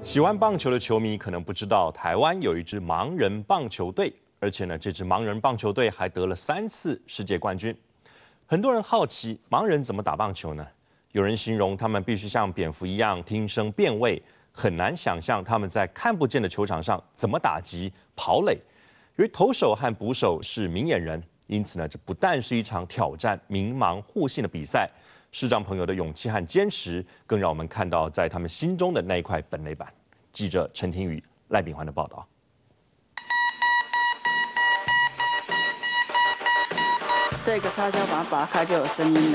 喜欢棒球的球迷可能不知道，台湾有一支盲人棒球队，而且呢，这支盲人棒球队还得了3次世界冠军。很多人好奇，盲人怎么打棒球呢？有人形容他们必须像蝙蝠一样听声辨位，很难想象他们在看不见的球场上怎么打击、跑垒。由于投手和捕手是明眼人，因此呢，这不但是一场挑战明盲互信的比赛。视障朋友的勇气和坚持，更让我们看到在他们心中的那一块本垒板。记者陈庭宇、赖炳环的报道。 这个插销把它拔开就有声音了。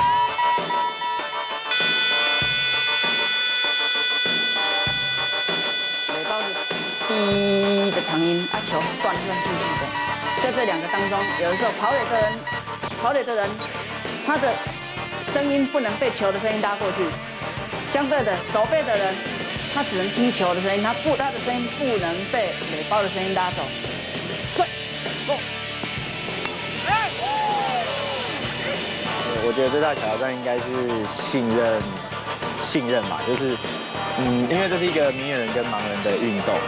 垒包是滴的长音，球断断续续的。在这2个当中，有的时候跑垒的人，他的声音不能被球的声音拉过去，相对的，守备的人，他只能听球的声音，他的声音不能被垒包的声音拉走。 我觉得最大挑战应该是信任吧，就是因为这是一个明眼人跟盲人的运动。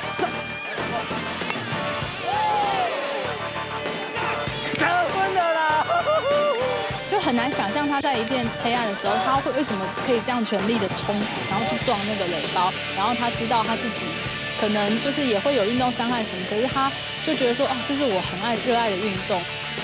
很难想象他在一片黑暗的时候，他会为什么可以这样全力的冲，然后去撞那个垒包，然后他知道他自己可能就是也会有运动伤害什么，可是他就觉得说啊，这是我很热爱的运动。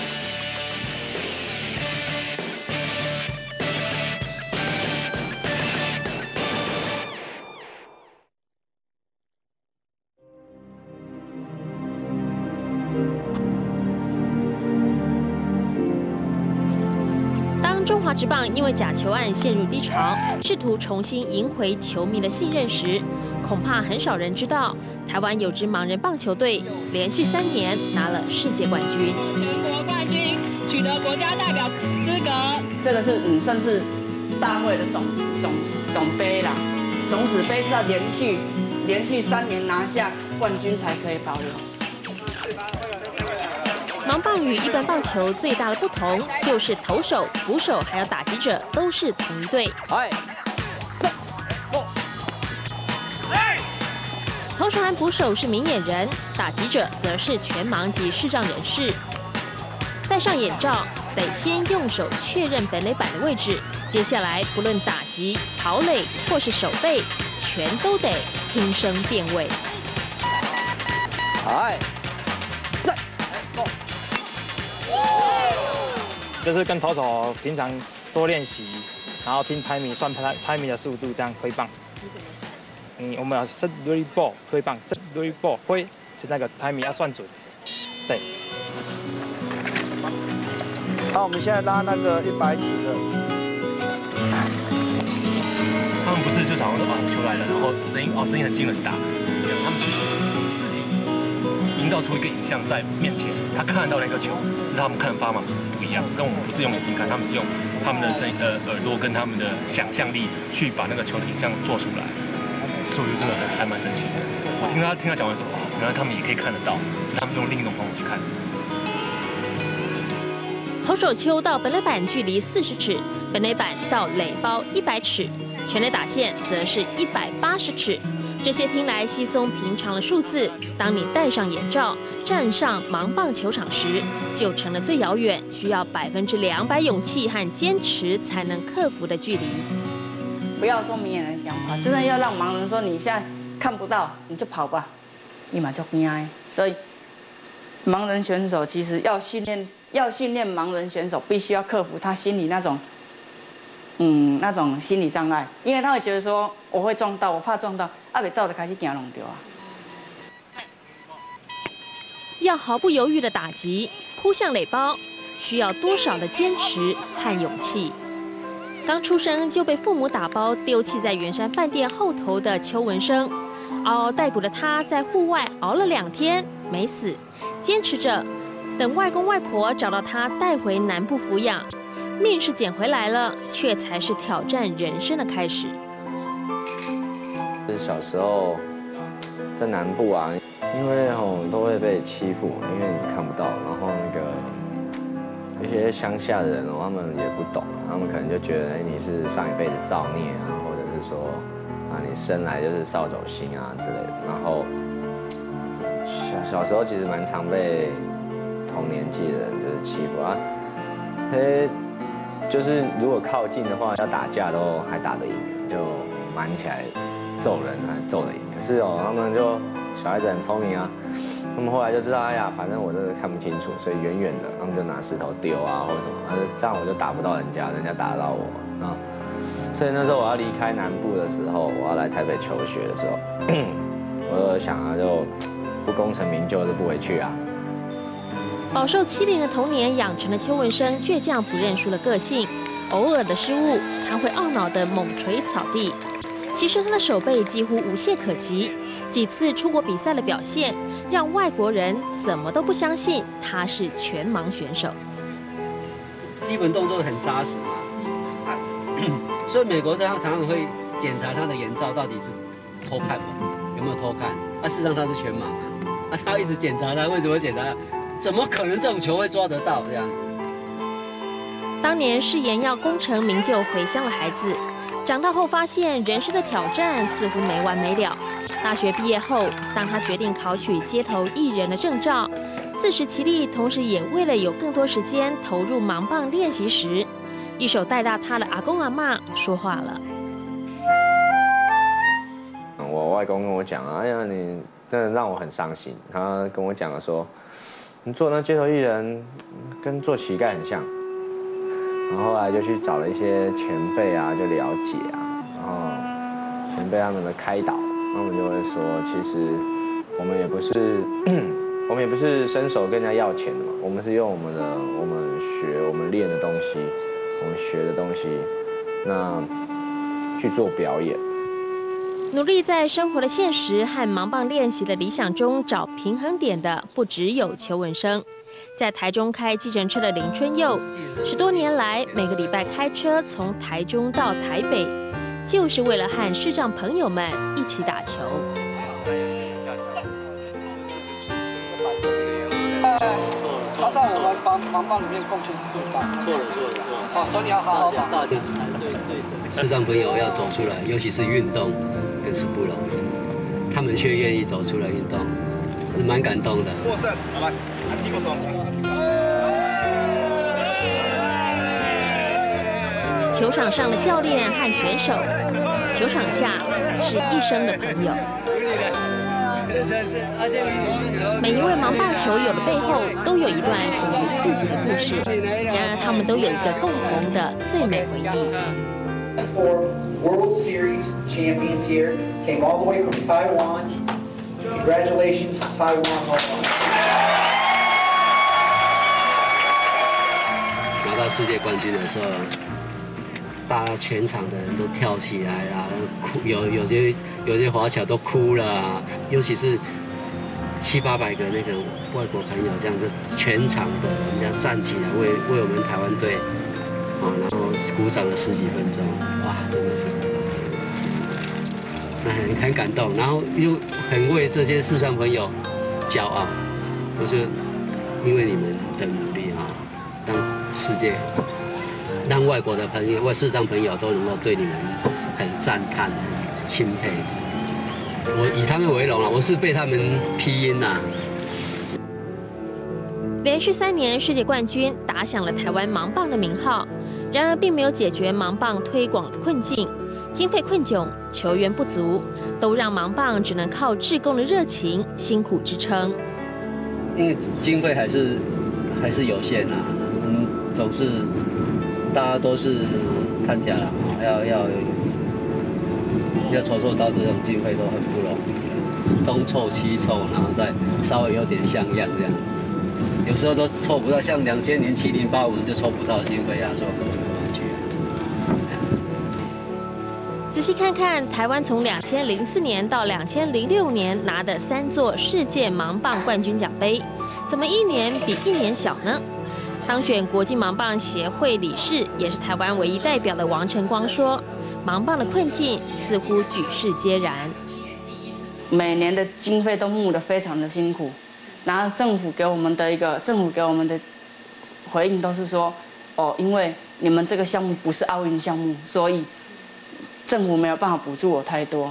中华职棒因为假球案陷入低潮，试图重新赢回球迷的信任时，恐怕很少人知道，台湾有支盲人棒球队连续3年拿了世界冠军。 全国冠军，取得国家代表资格。 这个是算是大会的总杯啦，种子杯是要连续3年拿下冠军才可以保留。 盲棒与一般棒球最大的不同，就是投手、捕手还有打击者都是同一队。投手和捕手是明眼人，打击者则是全盲及视障人士。戴上眼罩，得先用手确认本垒板的位置，接下来不论打击、跑垒或是守备，全都得听声辨位。 就是跟投手平常多练习，然后听 timing 算 timing 的速度，这样挥棒。我们要 set ready ball 挥棒 ，set ready ball 挥，就那个 timing 要算准。对。 好，我们现在拉那个100尺的。 他们不是就好像说球来了，然后声音很近很大，他们是自己营造出一个影像在面前，他看得到那个球，是他们看法嘛不一样，跟我们不是用眼睛看，他们是用他们的耳朵跟他们的想象力去把那个球的影像做出来，所以我觉得真的还蛮神奇的。我听他讲完说，原来他们也可以看得到，只是他们用另一种方法去看。 投手丘到本垒板距离40尺，本垒板到垒包100尺，全垒打线则是180尺。这些听来稀松平常的数字，当你戴上眼罩站上盲棒球场时，就成了最遥远、需要200%勇气和坚持才能克服的距离。 不要说明眼人的想法，真的要让盲人说你现在看不到，你就跑吧，立马就惊哀。所以，盲人选手其实要训练盲人选手，必须要克服他心里那种心理障碍，因为他会觉得说我会撞到，我怕撞到，袂走就开始惊弄掉啊。 要毫不犹豫的打击、扑向垒包，需要多少的坚持和勇气？刚出生就被父母打包丢弃在圆山饭店后头的邱文生，嗷嗷待哺的他在户外熬了2天没死，坚持着等外公外婆找到他带回南部抚养。命是捡回来了，却才是挑战人生的开始。 小时候在南部啊，因为都会被欺负，因为你看不到，然后一些乡下的人他们也不懂，他们可能就觉得你是上一辈子造孽啊，或者是就是说你生来就是扫帚星啊之类的。然后小时候其实蛮常被同年纪的人就是欺负啊，就是如果靠近的话，要打架都还打得赢，就瞒起来揍人还揍得赢。可是他们就小孩子很聪明啊，他们后来就知道，哎呀，反正我这个看不清楚，所以远远的他们就拿石头丢啊或者什么，这样我就打不到人家，人家打得到我啊。所以那时候我要离开南部的时候，我要来台北求学的时候，我就想啊，就不功成名就就不回去啊。 饱受欺凌的童年养成了邱文生倔强不认输的个性，偶尔的失误，他会懊恼地猛捶草地。其实他的手背几乎无懈可击，几次出国比赛的表现，让外国人怎么都不相信他是全盲选手。 基本动作很扎实嘛，所以美国他常常会检查他的眼罩到底是偷看嘛，有没有偷看？事实上他是全盲啊，他一直检查他，为什么检查？怎么可能这种球会抓得到这样子？ 当年誓言要功成名就回乡的孩子，长大后发现人生的挑战似乎没完没了。大学毕业后，当他决定考取街头艺人的证照，自食其力，同时也为了有更多时间投入盲棒练习时，一手带大他的阿公阿嬷说话了。 我外公跟我讲啊，哎呀，你真的让我很伤心。他跟我讲了说，你做那街头艺人跟做乞丐很像。然后后来就去找了一些前辈啊，就了解啊，然后前辈他们的开导，他们就会说，其实我们也不是伸手跟人家要钱的嘛，我们是用我们练的东西，我们学的东西，那去做表演。 努力在生活的现实和盲棒练习的理想中找平衡点的，不只有邱文生。在台中开计程车的林春佑，10多年来每个礼拜开车从台中到台北，就是为了和视障朋友们一起打球。 他在我们盲棒里面贡献是最大的。错了。好，所以你要好好把大家最深。 视障朋友要走出来，尤其是运动，更是不容易。他们却愿意走出来运动，是蛮感动的。获胜，来，击过双。 球场上的教练和选手，球场下是一生的朋友。每一位盲棒球友的背后都有一段属于自己的故事，然而他们都有一个共同的最美回忆。 World Series champions here came all the way from Taiwan. Congratulations, Taiwan! 拿到世界冠军的时候，大家全场的人都跳起来啦，哭，有些华侨都哭了啊，尤其是700-800个那个外国朋友这样子，全场的人家站起来为我们台湾队啊，然后鼓掌了10几分钟，哇，真的是，很感动，然后又很为这些视障朋友骄傲，我就因为你们的努力啊，让外国的朋友、视障朋友都能够对你们很赞叹、很钦佩。我以他们为荣啊，我是被他们劈音呐。 连续3年世界冠军，打响了台湾盲棒的名号。然而，并没有解决盲棒推广的困境，经费困窘、球员不足，都让盲棒只能靠志工的热情辛苦支撑。 因为经费还是有限啊，总是大家都是看家了，要筹到这种经费都很不容易，东凑西凑，然后再稍微有点像样这样。有时候都凑不到，像2007、08我们就凑不到经费啊，说不去。 仔细看看，台湾从2004年到2006年拿的3座世界盲棒冠军奖杯，怎么一年比一年小呢？当选国际盲棒协会理事，也是台湾唯一代表的王晨光说，盲棒的困境似乎举世皆然。 每年的经费都募得非常的辛苦，然后政府给我们的回应都是说，因为你们这个项目不是奥运项目，所以政府没有办法补助我太多。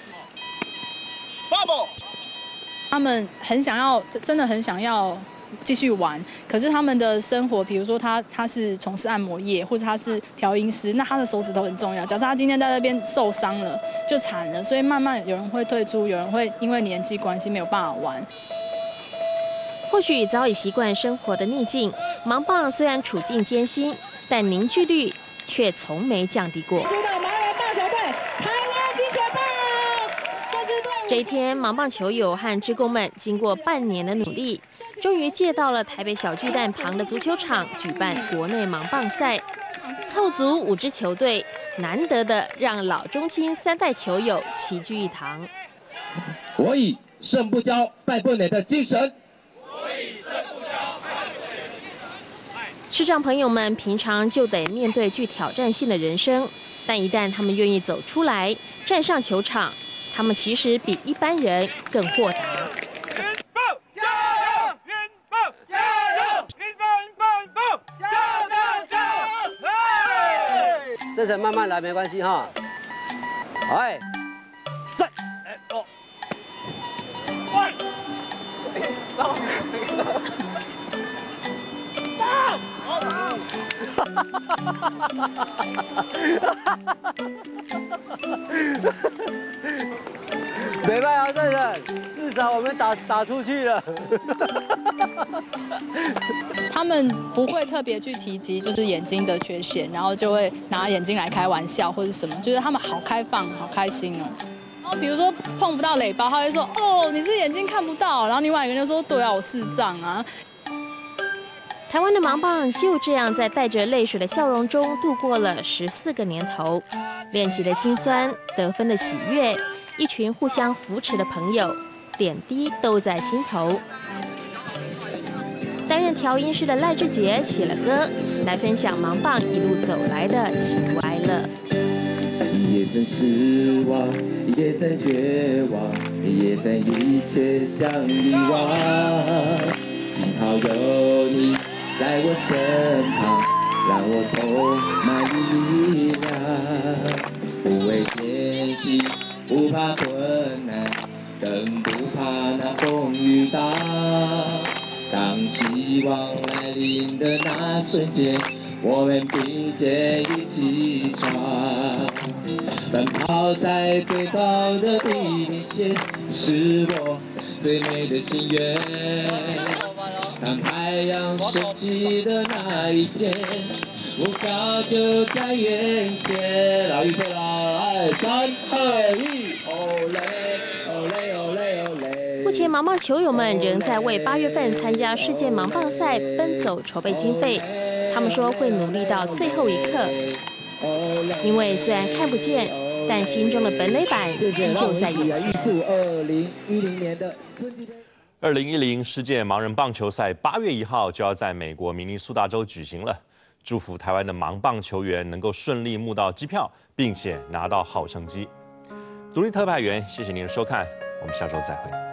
他们很想要，真的很想要继续玩，可是他们的生活，比如说他是从事按摩业，或者他是调音师，那他的手指头很重要。假设他今天在那边受伤了，就惨了，所以慢慢有人会退出，有人会因为年纪关系没有办法玩。 或许早已习惯生活的逆境，盲棒虽然处境艰辛，但凝聚力却从没降低过。这一天，盲棒球友和志工们经过半年的努力，终于借到了台北小巨蛋旁的足球场举办国内盲棒赛，凑足5支球队，难得的让老中青3代球友齐聚一堂。 我以胜不骄、败不馁的精神。 视障朋友们平常就得面对具挑战性的人生，但一旦他们愿意走出来，站上球场，他们其实比一般人更豁达。 这层慢慢来，没关系哈。哎，赛，哎哦，快，走，没办法，这个至少我们打出去了。 他们不会特别去提及就是眼睛的缺陷，然后就会拿眼睛来开玩笑或者什么，觉得他们好开放、好开心哦。然后比如说碰不到垒包，他会说：“哦，你是眼睛看不到。”然后另外一个人就说：“对啊，我视障啊。” 台湾的盲棒就这样在带着泪水的笑容中度过了14个年头，练习的辛酸，得分的喜悦，一群互相扶持的朋友，点滴都在心头。担任调音师的赖志杰写了歌，来分享盲棒一路走来的喜怒哀乐。 也曾失望，也曾绝望，也曾一切想遗忘。幸好有你在我身旁，让我充满力量。不畏艰辛，不怕困难，更不怕那风雨大。当希望来临的那瞬间，我们并肩一起闯，奔跑在最高的地平线，是我最美的心愿。当太阳升起的那一天，目标就在眼前。老预备了，3、2、1，哦嘞，哦嘞，哦嘞，哦嘞。 目前盲棒球友们仍在为8月份参加世界盲棒赛奔走筹备经费，他们说会努力到最后一刻，因为虽然看不见，但心中的本垒板依旧在眼前。 2010世界盲人棒球赛8月1号就要在美国明尼苏达州举行了，祝福台湾的盲棒球员能够顺利募到机票，并且拿到好成绩。独立特派员，谢谢您的收看，我们下周再会。